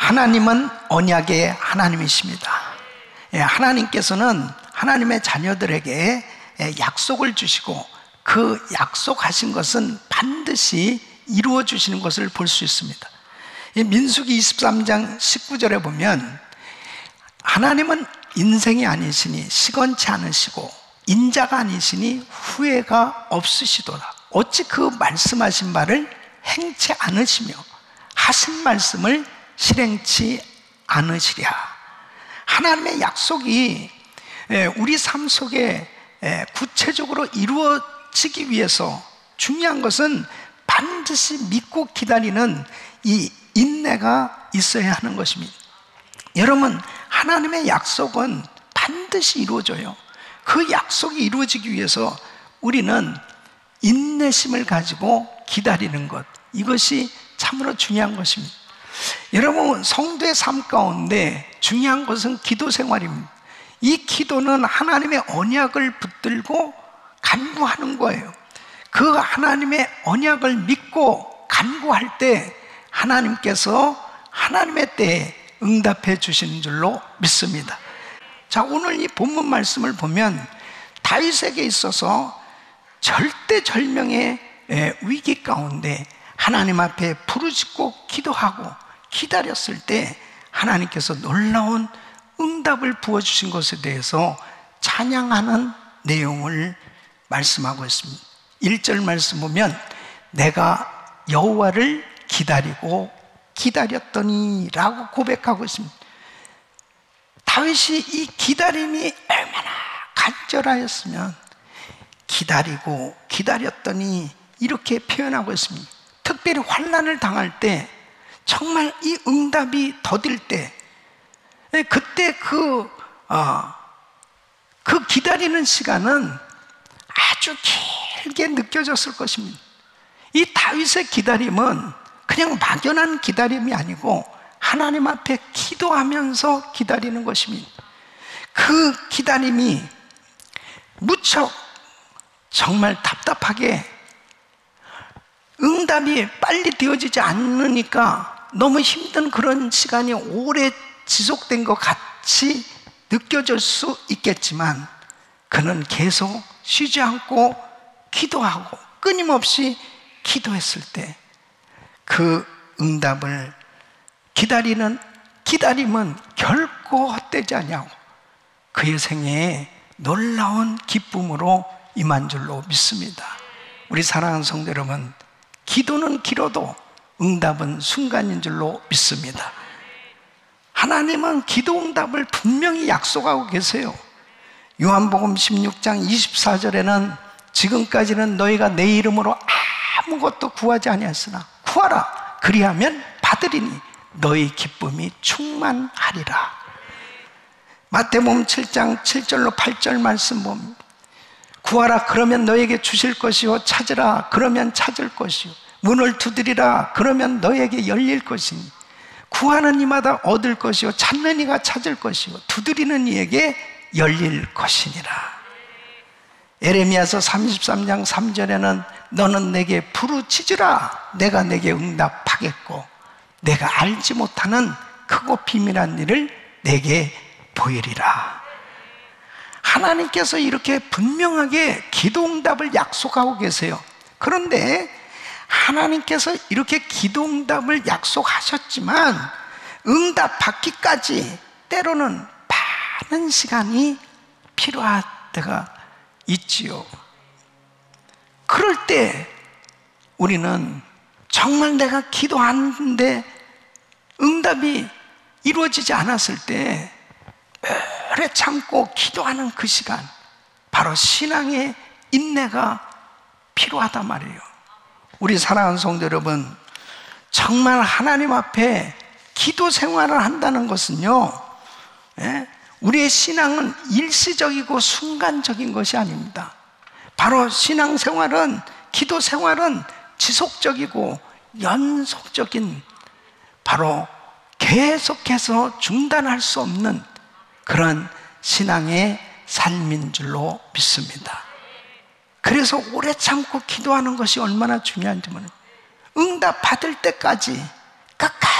하나님은 언약의 하나님이십니다. 하나님께서는 하나님의 자녀들에게 약속을 주시고 그 약속하신 것은 반드시 이루어 주시는 것을 볼 수 있습니다. 민수기 23장 19절에 보면 하나님은 인생이 아니시니 시건치 않으시고 인자가 아니시니 후회가 없으시도다. 어찌 그 말씀하신 바를 행치 않으시며 하신 말씀을 실행치 않으시랴. 하나님의 약속이 우리 삶 속에 구체적으로 이루어지기 위해서 중요한 것은 반드시 믿고 기다리는 이 인내가 있어야 하는 것입니다. 여러분, 하나님의 약속은 반드시 이루어져요. 그 약속이 이루어지기 위해서 우리는 인내심을 가지고 기다리는 것, 이것이 참으로 중요한 것입니다. 여러분, 성도의 삶 가운데 중요한 것은 기도 생활입니다. 이 기도는 하나님의 언약을 붙들고 간구하는 거예요. 그 하나님의 언약을 믿고 간구할 때 하나님께서 하나님의 때에 응답해 주시는 줄로 믿습니다. 자, 오늘 이 본문 말씀을 보면 다윗에게 있어서 절대절명의 위기 가운데 하나님 앞에 부르짖고 기도하고 기다렸을 때 하나님께서 놀라운 응답을 부어주신 것에 대해서 찬양하는 내용을 말씀하고 있습니다. 1절 말씀 보면 내가 여호와를 기다리고 기다렸더니 라고 고백하고 있습니다. 다윗이 이 기다림이 얼마나 간절하였으면 기다리고 기다렸더니 이렇게 표현하고 있습니다. 특별히 환난을 당할 때 정말 이 응답이 더딜 때 그때 그 기다리는 시간은 아주 길게 느껴졌을 것입니다. 이 다윗의 기다림은 그냥 막연한 기다림이 아니고 하나님 앞에 기도하면서 기다리는 것입니다. 그 기다림이 무척 정말 답답하게 응답이 빨리 되어지지 않으니까 너무 힘든 그런 시간이 오래 지속된 것 같이 느껴질 수 있겠지만 그는 계속 쉬지 않고 기도하고 끊임없이 기도했을 때 그 응답을 기다리는 기다림은 결코 헛되지 아니하고 그의 생애에 놀라운 기쁨으로 임한 줄로 믿습니다. 우리 사랑하는 성도 여러분, 기도는 길어도 응답은 순간인 줄로 믿습니다. 하나님은 기도 응답을 분명히 약속하고 계세요. 요한복음 16장 24절에는 지금까지는 너희가 내 이름으로 아무것도 구하지 아니하였으나 구하라 그리하면 받으리니 너희 기쁨이 충만하리라. 마태복음 7장 7절로 8절 말씀 보면 구하라 그러면 너에게 주실 것이요 찾으라 그러면 찾을 것이요 문을 두드리라 그러면 너에게 열릴 것이니 구하는 이마다 얻을 것이요 찾는 이가 찾을 것이요 두드리는 이에게 열릴 것이니라. 에레미야서 33장 3절에는 너는 내게 부르짖으라 내가 내게 응답하겠고 내가 알지 못하는 크고 비밀한 일을 내게 보이리라. 하나님께서 이렇게 분명하게 기도 응답을 약속하고 계세요. 그런데 하나님께서 이렇게 기도 응답을 약속하셨지만 응답 받기까지 때로는 많은 시간이 필요할 때가 있지요. 그럴 때 우리는 정말 내가 기도하는데 응답이 이루어지지 않았을 때 오래 참고 기도하는 그 시간, 바로 신앙의 인내가 필요하단 말이에요. 우리 사랑하는 성도 여러분, 정말 하나님 앞에 기도 생활을 한다는 것은요, 우리의 신앙은 일시적이고 순간적인 것이 아닙니다. 바로 신앙생활은, 기도 생활은 지속적이고 연속적인, 바로 계속해서 중단할 수 없는 그런 신앙의 삶인 줄로 믿습니다. 그래서 오래 참고 기도하는 것이 얼마나 중요한지 모릅니다. 응답 받을 때까지 끝까지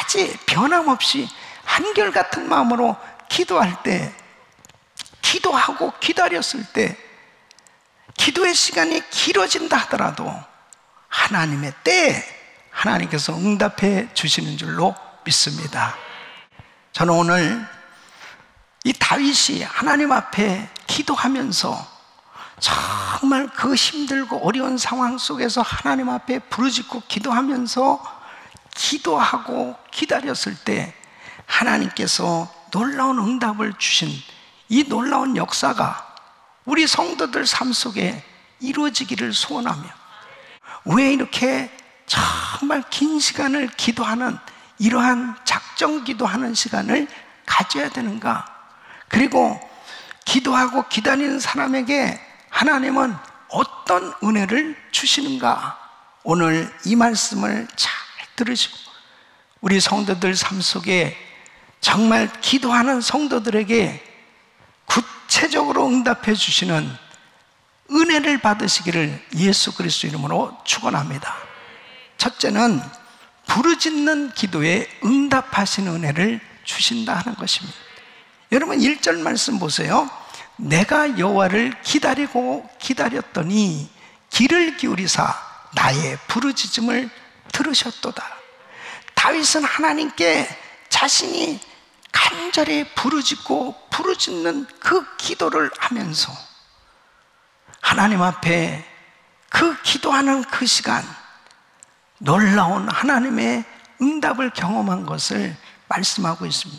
끝까지 변함없이 한결같은 마음으로 기도할 때, 기도하고 기다렸을 때, 기도의 시간이 길어진다 하더라도 하나님의 때에 하나님께서 응답해 주시는 줄로 믿습니다. 저는 오늘 이 다윗이 하나님 앞에 기도하면서 정말 그 힘들고 어려운 상황 속에서 하나님 앞에 부르짖고 기도하면서 기도하고 기다렸을 때 하나님께서 놀라운 응답을 주신 이 놀라운 역사가 우리 성도들 삶 속에 이루어지기를 소원하며, 왜 이렇게 정말 긴 시간을 기도하는, 이러한 작정 기도하는 시간을 가져야 되는가? 그리고 기도하고 기다리는 사람에게 하나님은 어떤 은혜를 주시는가? 오늘 이 말씀을 잘 들으시고 우리 성도들 삶 속에 정말 기도하는 성도들에게 구체적으로 응답해 주시는 은혜를 받으시기를 예수 그리스도 이름으로 축원합니다. 첫째는 부르짖는 기도에 응답하시는 은혜를 주신다 하는 것입니다. 여러분 1절 말씀 보세요. 내가 여호와를 기다리고 기다렸더니 귀를 기울이사 나의 부르짖음을 들으셨도다. 다윗은 하나님께 자신이 간절히 부르짖고 부르짖는 그 기도를 하면서 하나님 앞에 그 기도하는 그 시간, 놀라운 하나님의 응답을 경험한 것을 말씀하고 있습니다.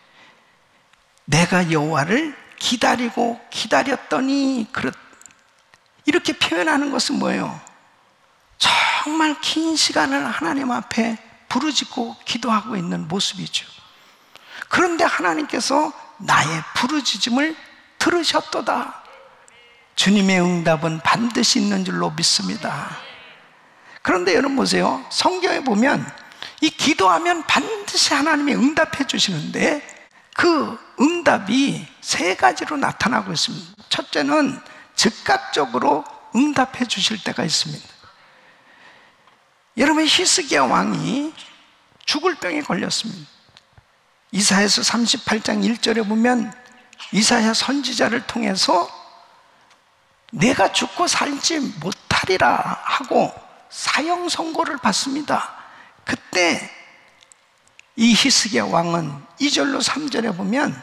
내가 여호와를 기다리고 기다렸더니 이렇게 표현하는 것은 뭐예요? 정말 긴 시간을 하나님 앞에 부르짖고 기도하고 있는 모습이죠. 그런데 하나님께서 나의 부르짖음을 들으셨도다. 주님의 응답은 반드시 있는 줄로 믿습니다. 그런데 여러분 보세요. 성경에 보면 이 기도하면 반드시 하나님이 응답해 주시는데 그 응답이 세 가지로 나타나고 있습니다. 첫째는 즉각적으로 응답해 주실 때가 있습니다. 여러분 히스기야 왕이 죽을 병에 걸렸습니다. 이사야서 38장 1절에 보면 이사야 선지자를 통해서 내가 죽고 살지 못하리라 하고 사형 선고를 받습니다. 그때 이 히스기야 왕은 2절로 3절에 보면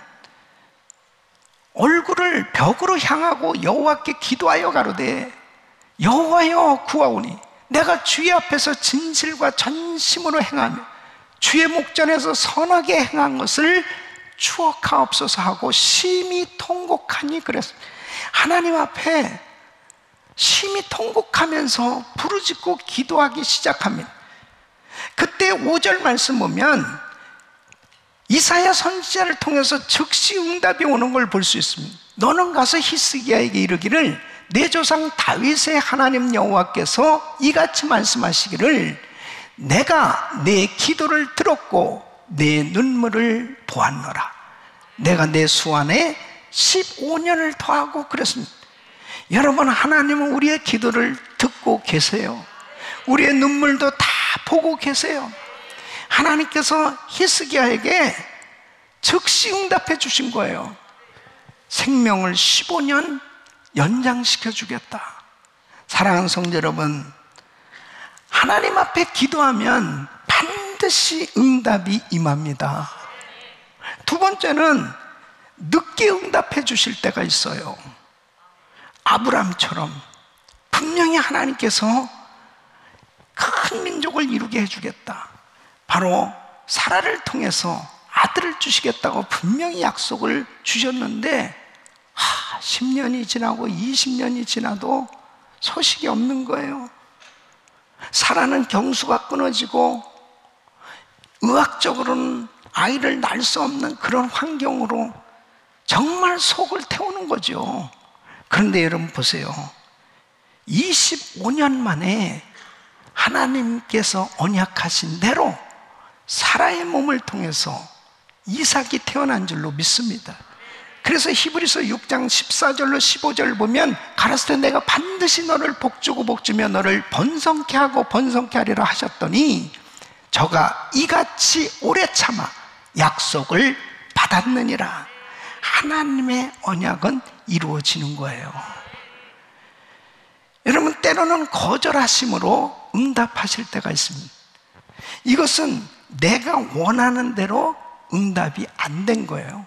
얼굴을 벽으로 향하고 여호와께 기도하여 가로되 여호와여 구하오니 내가 주의 앞에서 진실과 전심으로 행하며 주의 목전에서 선하게 행한 것을 추억하옵소서 하고 심히 통곡하니 그랬습니다. 하나님 앞에 심히 통곡하면서 부르짖고 기도하기 시작합니다. 그때 5절 말씀 보면 이사야 선지자를 통해서 즉시 응답이 오는 걸 볼 수 있습니다. 너는 가서 히스기야에게 이르기를 내 조상 다윗의 하나님 여호와께서 이같이 말씀하시기를 내가 내 기도를 들었고 내 눈물을 보았노라. 내가 내 수완에 15년을 더하고 그랬습니다. 여러분, 하나님은 우리의 기도를 듣고 계세요. 우리의 눈물도 다 보고 계세요. 하나님께서 히스기야에게 즉시 응답해 주신 거예요. 생명을 15년 연장시켜 주겠다. 사랑하는 성도 여러분, 하나님 앞에 기도하면 반드시 응답이 임합니다. 두 번째는 늦게 응답해 주실 때가 있어요. 아브라함처럼 분명히 하나님께서 큰 민족을 이루게 해주겠다, 바로 사라를 통해서 아들을 주시겠다고 분명히 약속을 주셨는데 10년이 지나고 20년이 지나도 소식이 없는 거예요. 사라는 경수가 끊어지고 의학적으로는 아이를 낳을 수 없는 그런 환경으로 정말 속을 태우는 거죠. 그런데 여러분 보세요. 25년 만에 하나님께서 언약하신 대로 사라의 몸을 통해서 이삭이 태어난 줄로 믿습니다. 그래서 히브리서 6장 14절로 15절 보면 가라사대 내가 반드시 너를 복주고 복주며 너를 번성케 하고 번성케 하리라 하셨더니 저가 이같이 오래 참아 약속을 받았느니라. 하나님의 언약은 이루어지는 거예요. 여러분, 때로는 거절하심으로 응답하실 때가 있습니다. 이것은 내가 원하는 대로 응답이 안 된 거예요.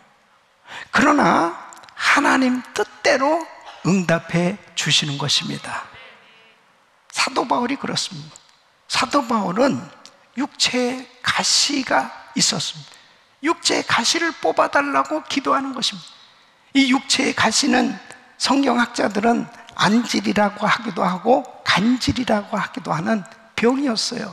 그러나 하나님 뜻대로 응답해 주시는 것입니다. 사도 바울이 그렇습니다. 사도 바울은 육체에 가시가 있었습니다. 육체의 가시를 뽑아달라고 기도하는 것입니다. 이 육체의 가시는 성경학자들은 안질이라고 하기도 하고 간질이라고 하기도 하는 병이었어요.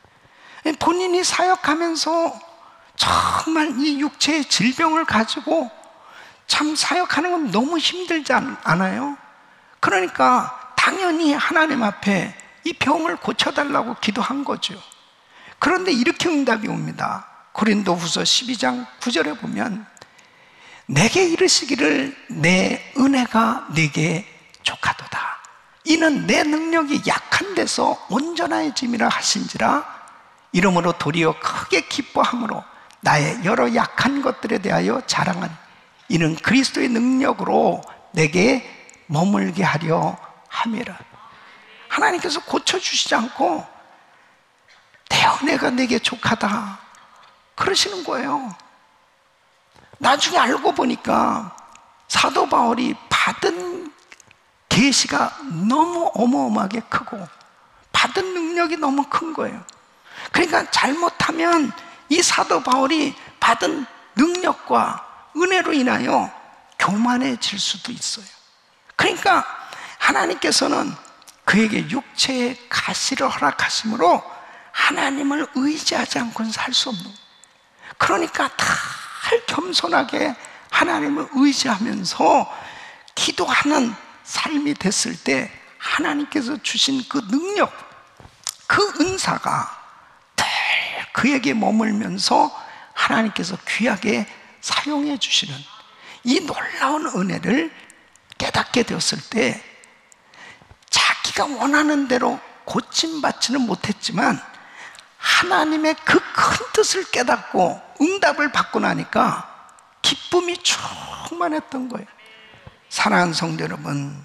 본인이 사역하면서 정말 이 육체의 질병을 가지고 참 사역하는 건 너무 힘들지 않아요? 그러니까 당연히 하나님 앞에 이 병을 고쳐달라고 기도한 거죠. 그런데 이렇게 응답이 옵니다. 고린도후서 12장 9절에 보면 내게 이르시기를 내 은혜가 네게 족하도다. 이는 내 능력이 약한 데서 온전해짐이라 하신지라. 이러므로 도리어 크게 기뻐함으로 나의 여러 약한 것들에 대하여 자랑하니 이는 그리스도의 능력으로 내게 머물게 하려 함이라. 하나님께서 고쳐주시지 않고 내 은혜가 내게 족하다 그러시는 거예요. 나중에 알고 보니까 사도 바울이 받은 계시가 너무 어마어마하게 크고 받은 능력이 너무 큰 거예요. 그러니까 잘못하면 이 사도 바울이 받은 능력과 은혜로 인하여 교만해질 수도 있어요. 그러니까 하나님께서는 그에게 육체의 가시를 허락하심으로 하나님을 의지하지 않고는 살 수 없는, 그러니까 늘 겸손하게 하나님을 의지하면서 기도하는 삶이 됐을 때 하나님께서 주신 그 능력, 그 은사가 늘 그에게 머물면서 하나님께서 귀하게 사용해 주시는 이 놀라운 은혜를 깨닫게 되었을 때 자기가 원하는 대로 고침받지는 못했지만 하나님의 그 큰 뜻을 깨닫고 응답을 받고 나니까 기쁨이 충만했던 거예요. 사랑하는 성도 여러분,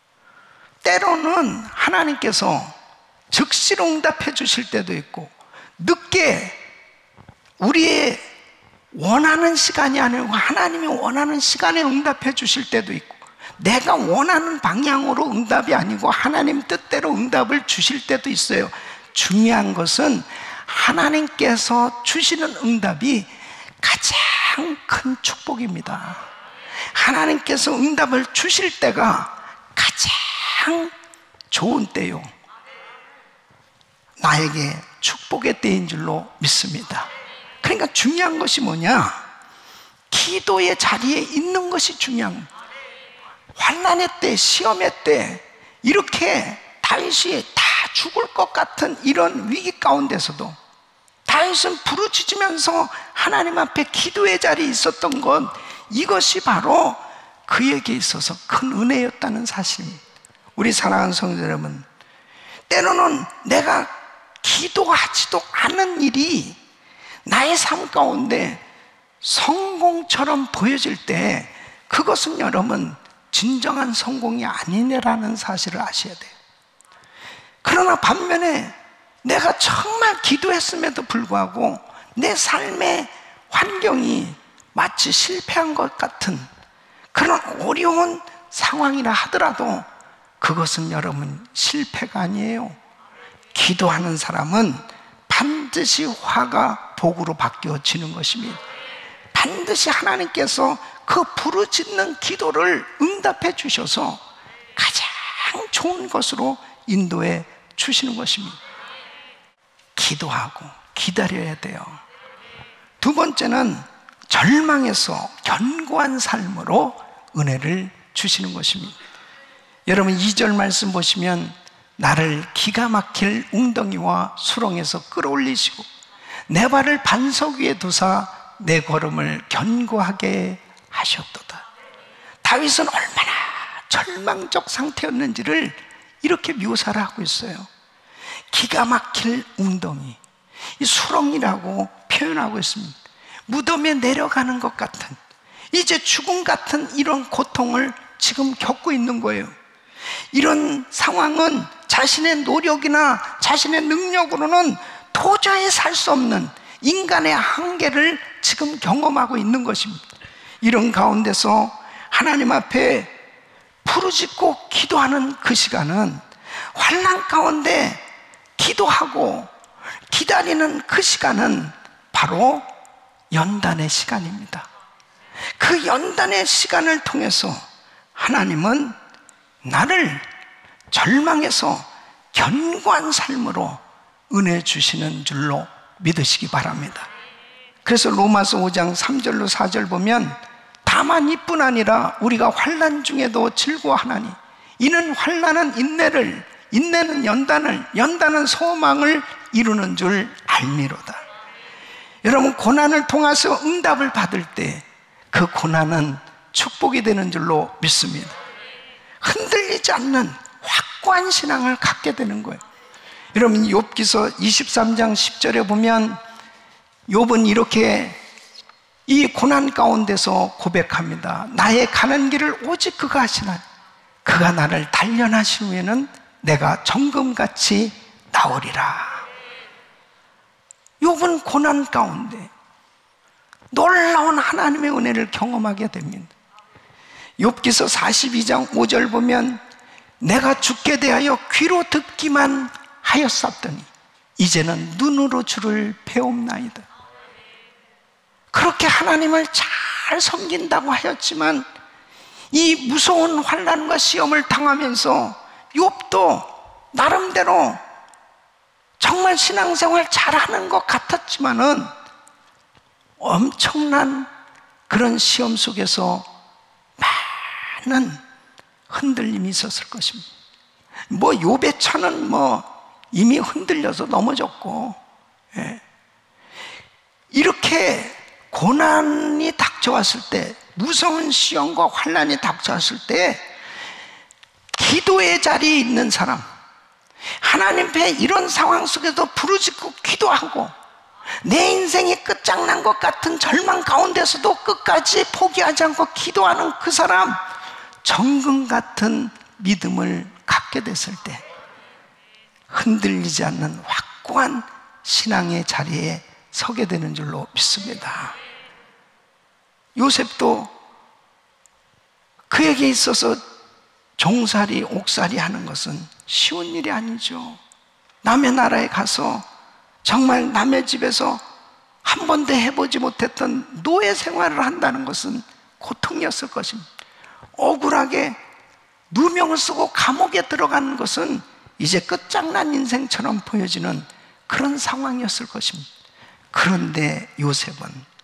때로는 하나님께서 즉시로 응답해 주실 때도 있고 늦게 우리의 원하는 시간이 아니고 하나님이 원하는 시간에 응답해 주실 때도 있고 내가 원하는 방향으로 응답이 아니고 하나님 뜻대로 응답을 주실 때도 있어요. 중요한 것은 하나님께서 주시는 응답이 가장 큰 축복입니다. 하나님께서 응답을 주실 때가 가장 좋은 때요, 나에게 축복의 때인 줄로 믿습니다. 그러니까 중요한 것이 뭐냐? 기도의 자리에 있는 것이 중요한 거예요. 환난의 때, 시험의 때 이렇게 다윗이 다 죽을 것 같은 이런 위기 가운데서도 다윗은 부르짖으면서 하나님 앞에 기도의 자리에 있었던 것, 이것이 바로 그에게 있어서 큰 은혜였다는 사실입니다. 우리 사랑하는 성도 여러분, 때로는 내가 기도하지도 않은 일이 나의 삶 가운데 성공처럼 보여질 때 그것은 여러분 진정한 성공이 아니네라는 사실을 아셔야 돼요. 그러나 반면에 내가 정말 기도했음에도 불구하고 내 삶의 환경이 마치 실패한 것 같은 그런 어려운 상황이라 하더라도 그것은 여러분 실패가 아니에요. 기도하는 사람은 반드시 화가 복으로 바뀌어지는 것입니다. 반드시 하나님께서 그 부르짖는 기도를 응답해 주셔서 가장 좋은 것으로 인도해 주시는 것입니다. 기도하고 기다려야 돼요. 두 번째는 절망에서 견고한 삶으로 은혜를 주시는 것입니다. 여러분 2절 말씀 보시면 나를 기가 막힐 웅덩이와 수렁에서 끌어올리시고 내 발을 반석 위에 두사 내 걸음을 견고하게 하셨도다. 다윗은 얼마나 절망적 상태였는지를 이렇게 묘사를 하고 있어요. 기가 막힐 웅덩이, 이 수렁이라고 표현하고 있습니다. 무덤에 내려가는 것 같은, 이제 죽음 같은 이런 고통을 지금 겪고 있는 거예요. 이런 상황은 자신의 노력이나 자신의 능력으로는 도저히 살 수 없는 인간의 한계를 지금 경험하고 있는 것입니다. 이런 가운데서 하나님 앞에 부르짖고 기도하는 그 시간은, 환난 가운데 기도하고 기다리는 그 시간은 바로 연단의 시간입니다. 그 연단의 시간을 통해서 하나님은 나를 절망에서 견고한 삶으로 은혜 주시는 줄로 믿으시기 바랍니다. 그래서 로마서 5장 3절로 4절 보면, 다만 이뿐 아니라 우리가 환난 중에도 즐거워하나니 이는 환난은 인내를, 인내는 연단을, 연단은 소망을 이루는 줄 알미로다. 여러분, 고난을 통해서 응답을 받을 때 그 고난은 축복이 되는 줄로 믿습니다. 흔들리지 않는 확고한 신앙을 갖게 되는 거예요. 여러분, 욥기서 23장 10절에 보면 욥은 이렇게 이 고난 가운데서 고백합니다. 나의 가는 길을 오직 그가 하시나니 그가 나를 단련하신 후에는 내가 정금같이 나오리라. 욥은 고난 가운데 놀라운 하나님의 은혜를 경험하게 됩니다. 욥기서 42장 5절 보면, 내가 주께 대하여 귀로 듣기만 하였었더니 이제는 눈으로 주를 배움나이다. 그렇게 하나님을 잘 섬긴다고 하였지만 이 무서운 환난과 시험을 당하면서 욥도 나름대로 정말 신앙생활 잘하는 것 같았지만은 엄청난 그런 시험 속에서 많은 흔들림이 있었을 것입니다. 뭐 욥의 차는 뭐 이미 흔들려서 넘어졌고, 예. 이렇게 고난이 닥쳐왔을 때, 무서운 시험과 환난이 닥쳐왔을 때 기도의 자리에 있는 사람, 하나님 앞에 이런 상황 속에서 부르짖고 기도하고 내 인생이 끝장난 것 같은 절망 가운데서도 끝까지 포기하지 않고 기도하는 그 사람, 정금 같은 믿음을 갖게 됐을 때 흔들리지 않는 확고한 신앙의 자리에 서게 되는 줄로 믿습니다. 요셉도 그에게 있어서 종살이, 옥살이 하는 것은 쉬운 일이 아니죠. 남의 나라에 가서 정말 남의 집에서 한 번도 해보지 못했던 노예 생활을 한다는 것은 고통이었을 것입니다. 억울하게 누명을 쓰고 감옥에 들어가는 것은 이제 끝장난 인생처럼 보여지는 그런 상황이었을 것입니다. 그런데 요셉은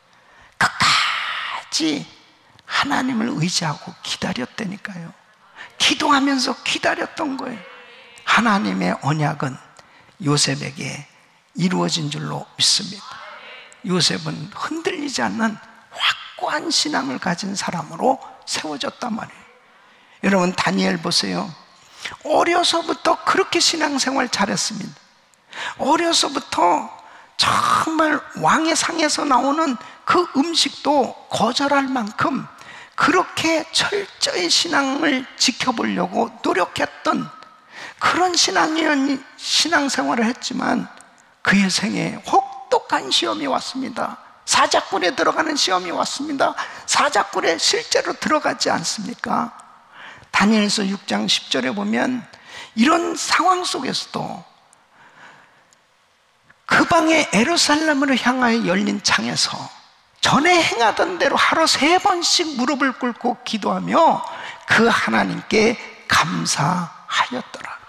끝까지 하나님을 의지하고 기다렸다니까요. 기도하면서 기다렸던 거예요. 하나님의 언약은 요셉에게 이루어진 줄로 믿습니다. 요셉은 흔들리지 않는 확고한 신앙을 가진 사람으로 세워졌단 말이에요. 여러분, 다니엘 보세요. 어려서부터 그렇게 신앙생활 잘했습니다. 어려서부터 정말 왕의 상에서 나오는 그 음식도 거절할 만큼 그렇게 철저히 신앙을 지켜보려고 노력했던 그런 신앙생활을 했지만 그의 생에 혹독한 시험이 왔습니다. 사자굴에 들어가는 시험이 왔습니다. 사자굴에 실제로 들어가지 않습니까? 다니엘서 6장 10절에 보면 이런 상황 속에서도 그 방에 예루살렘으로 향하여 열린 창에서 전에 행하던 대로 하루 3번씩 무릎을 꿇고 기도하며 그 하나님께 감사하였더라.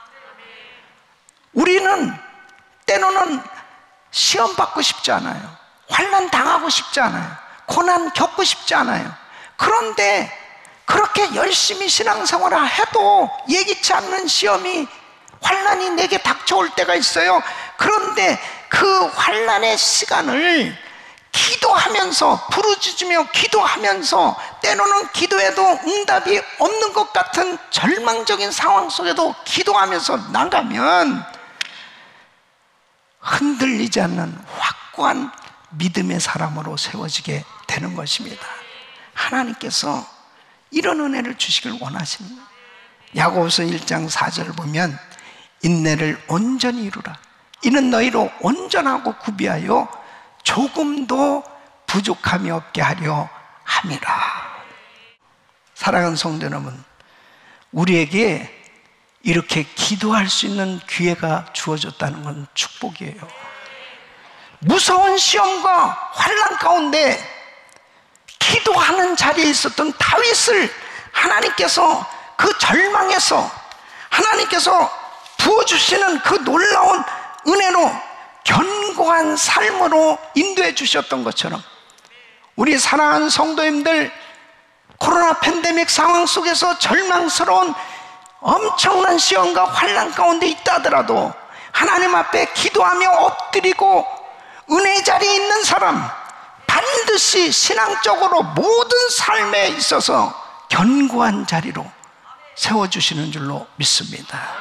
우리는 때로는 시험 받고 싶지 않아요. 환난 당하고 싶지 않아요. 고난 겪고 싶지 않아요. 그런데 그렇게 열심히 신앙생활을 해도 예기치 않는 시험이, 환난이 내게 닥쳐올 때가 있어요. 그런데 그 환난의 시간을 기도하면서, 부르짖으며 기도하면서, 때로는 기도해도 응답이 없는 것 같은 절망적인 상황 속에도 기도하면서 나가면 흔들리지 않는 확고한 믿음의 사람으로 세워지게 되는 것입니다. 하나님께서 이런 은혜를 주시길 원하십니다. 야고보서 1장 4절을 보면 인내를 온전히 이루라. 이는 너희로 온전하고 구비하여 조금도 부족함이 없게 하려 함이라. 사랑하는 성도 여러분, 우리에게 이렇게 기도할 수 있는 기회가 주어졌다는 건 축복이에요. 무서운 시험과 환난 가운데 기도하는 자리에 있었던 다윗을 하나님께서 그 절망에서 하나님께서 부어주시는 그 놀라운 은혜로 견고한 삶으로 인도해 주셨던 것처럼 우리 사랑하는 성도님들, 코로나 팬데믹 상황 속에서 절망스러운 엄청난 시험과 환난 가운데 있다 하더라도 하나님 앞에 기도하며 엎드리고 은혜 자리에 있는 사람, 반드시 신앙적으로 모든 삶에 있어서 견고한 자리로 세워주시는 줄로 믿습니다.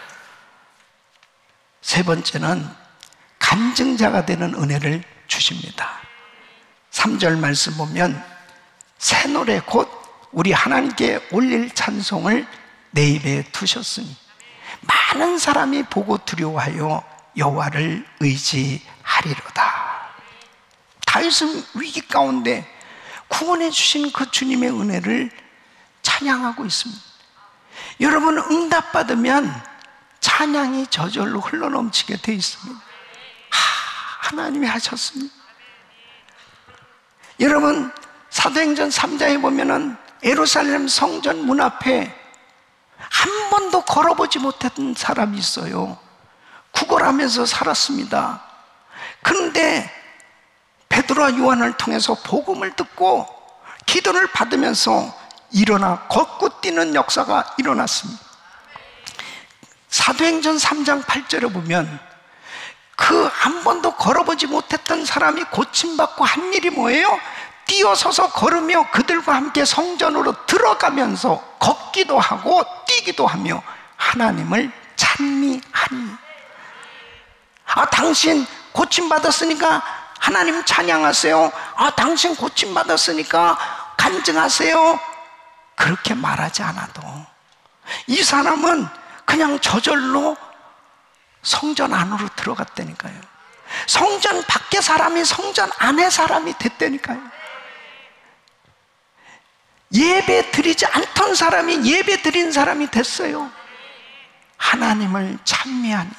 세 번째는 간증자가 되는 은혜를 주십니다. 3절 말씀 보면 새 노래 곧 우리 하나님께 올릴 찬송을 내 입에 두셨으니 많은 사람이 보고 두려워하여 여호와를 의지하리로다. 다윗은 위기 가운데 구원해 주신 그 주님의 은혜를 찬양하고 있습니다. 여러분, 응답받으면 찬양이 저절로 흘러넘치게 돼 있습니다. 하나님이 하셨습니다. 여러분, 사도행전 3장에 보면은 예루살렘 성전 문 앞에 한 번도 걸어보지 못했던 사람이 있어요. 구걸하면서 살았습니다. 그런데 베드로와 요한을 통해서 복음을 듣고 기도를 받으면서 일어나 걷고 뛰는 역사가 일어났습니다. 사도행전 3장 8절에 보면 그 한 번도 걸어보지 못했던 사람이 고침받고 한 일이 뭐예요? 뛰어서서 걸으며 그들과 함께 성전으로 들어가면서 걷기도 하고 뛰기도 하며 하나님을 찬미하니. 당신 고침받았으니까 하나님 찬양하세요. 당신 고침받았으니까 간증하세요. 그렇게 말하지 않아도 이 사람은 그냥 저절로 성전 안으로 들어갔다니까요. 성전 밖에 사람이 성전 안에 사람이 됐다니까요. 예배 드리지 않던 사람이 예배 드린 사람이 됐어요. 하나님을 찬미하니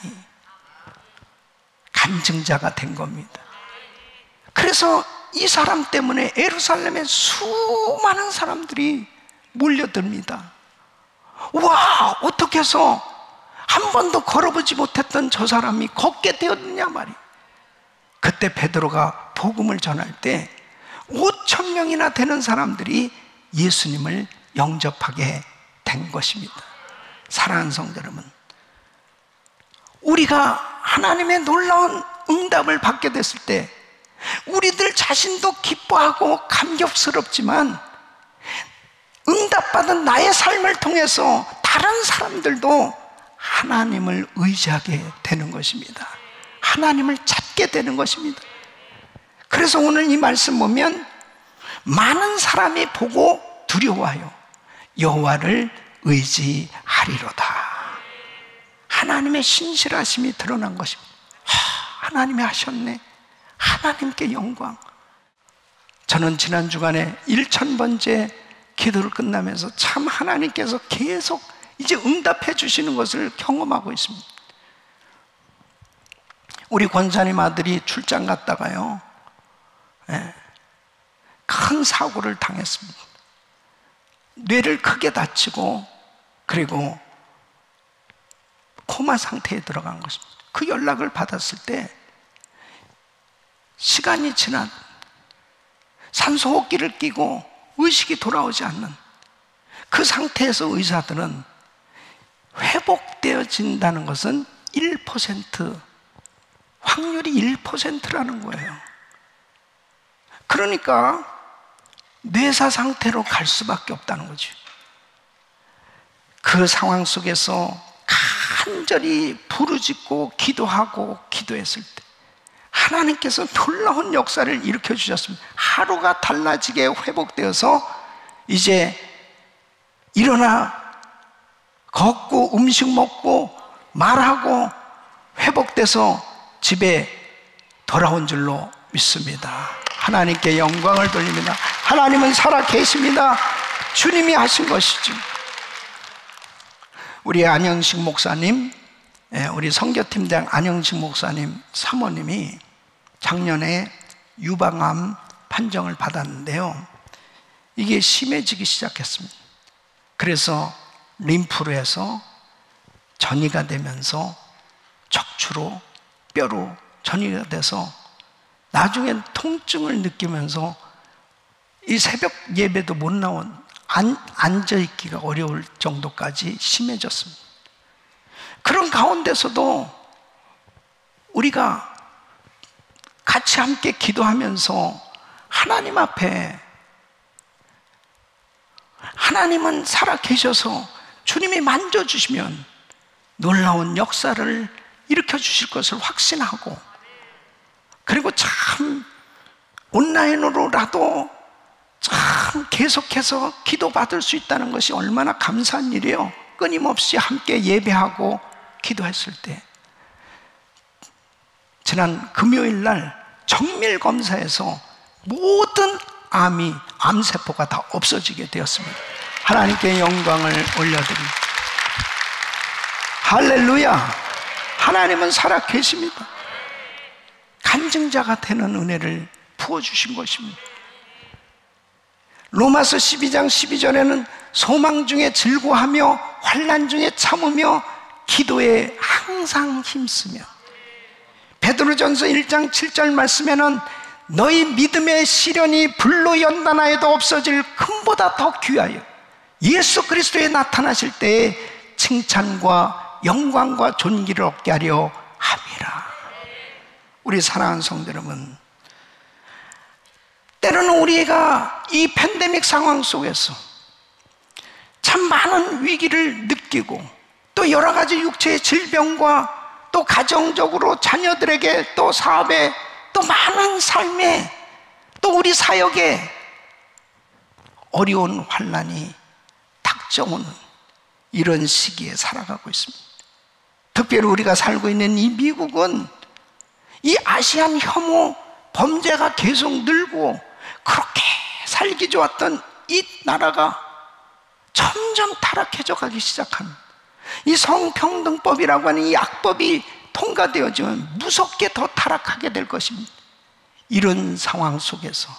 간증자가 된 겁니다. 그래서 이 사람 때문에 예루살렘에 수많은 사람들이 몰려듭니다. 와, 어떻게 해서 한 번도 걸어보지 못했던 저 사람이 걷게 되었느냐 말이에요. 그때 베드로가 복음을 전할 때 5,000명이나 되는 사람들이 예수님을 영접하게 된 것입니다. 사랑하는 성도 여러분, 우리가 하나님의 놀라운 응답을 받게 됐을 때 우리들 자신도 기뻐하고 감격스럽지만 응답받은 나의 삶을 통해서 다른 사람들도 하나님을 의지하게 되는 것입니다. 하나님을 찾게 되는 것입니다. 그래서 오늘 이 말씀 보면 많은 사람이 보고 두려워하여 여호와를 의지하리로다. 하나님의 신실하심이 드러난 것입니다. 하나님이 하셨네. 하나님께 영광. 저는 지난 주간에 1000번째 기도를 끝나면서 참 하나님께서 계속 이제 응답해 주시는 것을 경험하고 있습니다. 우리 권사님 아들이 출장 갔다가요, 큰 사고를 당했습니다. 뇌를 크게 다치고 그리고 코마 상태에 들어간 것입니다. 그 연락을 받았을 때 시간이 지난 산소호흡기를 끼고 의식이 돌아오지 않는 그 상태에서 의사들은 회복되어진다는 것은 1%, 확률이 1%라는 거예요. 그러니까 뇌사 상태로 갈 수밖에 없다는 거죠. 그 상황 속에서 간절히 부르짖고 기도하고 기도했을 때 하나님께서 놀라운 역사를 일으켜 주셨습니다. 하루가 달라지게 회복되어서 이제 일어나 걷고 음식 먹고 말하고 회복돼서 집에 돌아온 줄로 믿습니다. 하나님께 영광을 돌립니다. 하나님은 살아 계십니다. 주님이 하신 것이죠. 우리 안영식 목사님, 우리 선교팀장 안영식 목사님 사모님이 작년에 유방암 판정을 받았는데요, 이게 심해지기 시작했습니다. 그래서 림프로 해서 전이가 되면서 척추로 뼈로 전이가 돼서 나중엔 통증을 느끼면서 이 새벽 예배도 못 나온, 앉아있기가 어려울 정도까지 심해졌습니다. 그런 가운데서도 우리가 같이 함께 기도하면서 하나님 앞에, 하나님은 살아 계셔서 주님이 만져주시면 놀라운 역사를 일으켜 주실 것을 확신하고, 그리고 참 온라인으로라도 참 계속해서 기도받을 수 있다는 것이 얼마나 감사한 일이에요. 끊임없이 함께 예배하고 기도했을 때, 지난 금요일 날 정밀 검사에서 모든 암세포가 다 없어지게 되었습니다. 하나님께 영광을 올려드립니다. 할렐루야. 하나님은 살아 계십니다. 간증자가 되는 은혜를 부어주신 것입니다. 로마서 12장 12절에는 소망 중에 즐거워하며 환난 중에 참으며 기도에 항상 힘쓰며, 베드로전서 1장 7절 말씀에는 너희 믿음의 시련이 불로 연단하여도 없어질 금보다 더 귀하여 예수 그리스도에 나타나실 때에 칭찬과 영광과 존귀를 얻게 하려 함이라. 우리 사랑하는 성도 여러분, 때로는 우리가 이 팬데믹 상황 속에서 참 많은 위기를 느끼고, 또 여러 가지 육체의 질병과 또 가정적으로 자녀들에게, 또 사업에, 또 많은 삶에, 또 우리 사역에 어려운 환난이 닥쳐오는 이런 시기에 살아가고 있습니다. 특별히 우리가 살고 있는 이 미국은 이 아시안 혐오 범죄가 계속 늘고, 그렇게 살기 좋았던 이 나라가 점점 타락해져 가기 시작한, 이 성평등법이라고 하는 이 악법이 통과되어지면 무섭게 더 타락하게 될 것입니다. 이런 상황 속에서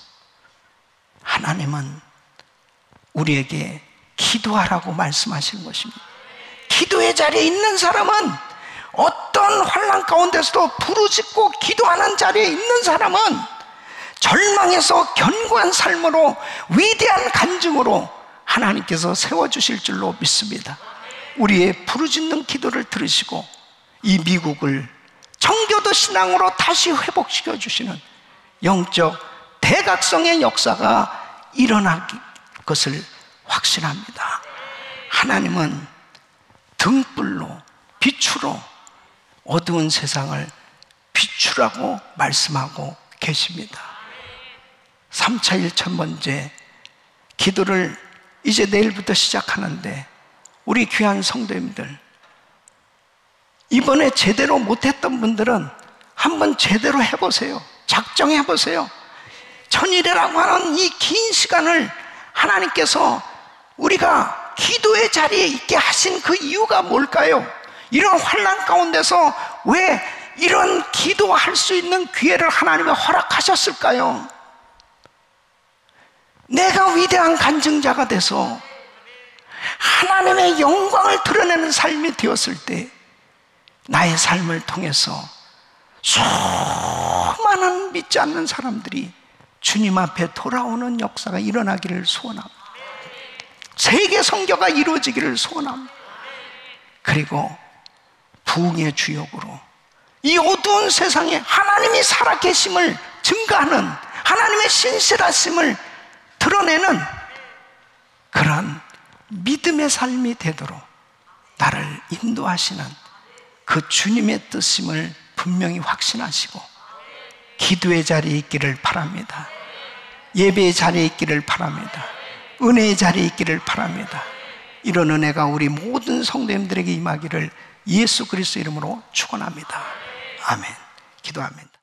하나님은 우리에게 기도하라고 말씀하시는 것입니다. 기도의 자리에 있는 사람은, 어떤 환난 가운데서도 부르짖고 기도하는 자리에 있는 사람은 절망에서 견고한 삶으로, 위대한 간증으로 하나님께서 세워주실 줄로 믿습니다. 우리의 부르짖는 기도를 들으시고 이 미국을 정교도 신앙으로 다시 회복시켜 주시는 영적 대각성의 역사가 일어날 것을 확신합니다. 하나님은 등불로, 빛으로 어두운 세상을 비추라고 말씀하고 계십니다. 3차 1,000번째 기도를 이제 내일부터 시작하는데, 우리 귀한 성도님들, 이번에 제대로 못했던 분들은 한번 제대로 해보세요. 작정해보세요. 천일이라고 하는 이 긴 시간을 하나님께서 우리가 기도의 자리에 있게 하신 그 이유가 뭘까요? 이런 환난 가운데서 왜 이런 기도할 수 있는 기회를 하나님이 허락하셨을까요? 내가 위대한 간증자가 돼서 하나님의 영광을 드러내는 삶이 되었을 때, 나의 삶을 통해서 수많은 믿지 않는 사람들이 주님 앞에 돌아오는 역사가 일어나기를 소원합니다. 세계 선교가 이루어지기를 소원합니다. 그리고 부흥의 주역으로 이 어두운 세상에 하나님이 살아계심을 증거하는, 하나님의 신실하심을 드러내는 그런 믿음의 삶이 되도록 나를 인도하시는 그 주님의 뜻임을 분명히 확신하시고 기도의 자리에 있기를 바랍니다. 예배의 자리에 있기를 바랍니다. 은혜의 자리에 있기를 바랍니다. 이런 은혜가 우리 모든 성도님들에게 임하기를 예수 그리스도 이름으로 축원합니다. 아멘. 기도합니다.